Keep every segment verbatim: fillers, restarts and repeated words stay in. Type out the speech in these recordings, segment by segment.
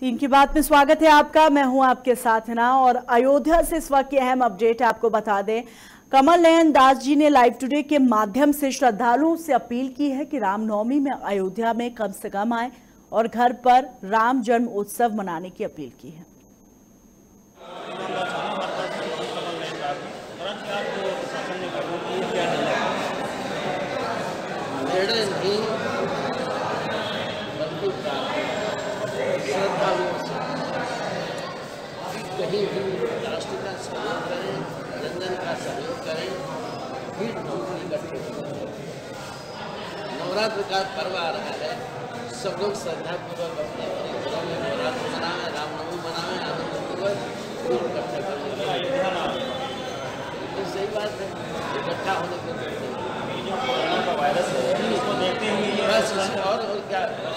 तीन की बात में स्वागत है आपका। मैं हूं आपके साथ हिना और अयोध्या से इस वक्त की अहम अपडेट आपको बता दें। कमल नयन दास जी ने लाइव टुडे के माध्यम से श्रद्धालुओं से अपील की है कि रामनवमी में अयोध्या में कम से कम आए और घर पर राम जन्म उत्सव मनाने की अपील की है। श्रद्धालुओं से कहीं भी राष्ट्र का सहयोग करें, रंजन का सहयोग करें, भीड़ इकट्ठे हों। नवरात्र का पर्व आ रहा है, सब लोग श्रद्धापूर्वक अपने अपने घरों में नवरात्र मनाएं, रामनवमी मनाएं, आनंदपूर्वक भीड़ इकट्ठा करें। तो सही बात है, इकट्ठा होने के लिए जो कोरोना का वायरस है उसको देखते हुए बस और और क्या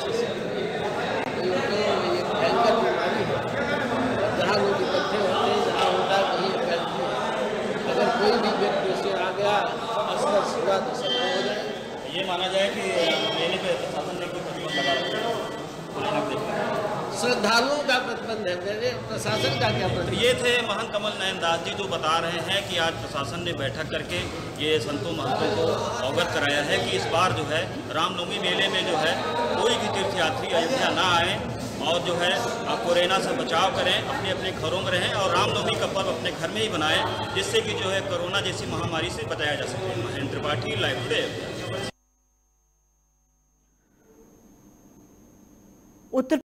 भयंकर बीमारी है। जहाँ लोग इकट्ठे होते हैं, जहाँ होता है कहीं फैलती है। अगर कोई भी व्यक्ति उससे आ गया असर सीधा तो सब हो जाए। ये माना जाए कि मेले पे प्रशासन ने कोई प्रतिबंध लगा रखा है। श्रद्धालुओं का प्रतिबंध है, मेरे प्रशासन का क्या प्रतिबंध? ये थे महंत कमल नयन दास जी जो बता रहे हैं कि आज प्रशासन ने बैठक करके ये संतों महंतों को अवगत कराया है कि इस बार जो है रामनवमी मेले में जो है कोई भी तीर्थयात्री अयोध्या ना आए और जो है कोरोना से बचाव करें, अपने अपने घरों में रहें और रामनवमी का पर्व अपने घर में ही बनाएं, जिससे कि जो है कोरोना जैसी महामारी से बचाया जा सके। Mahendra Tripathi, live today. उत्तर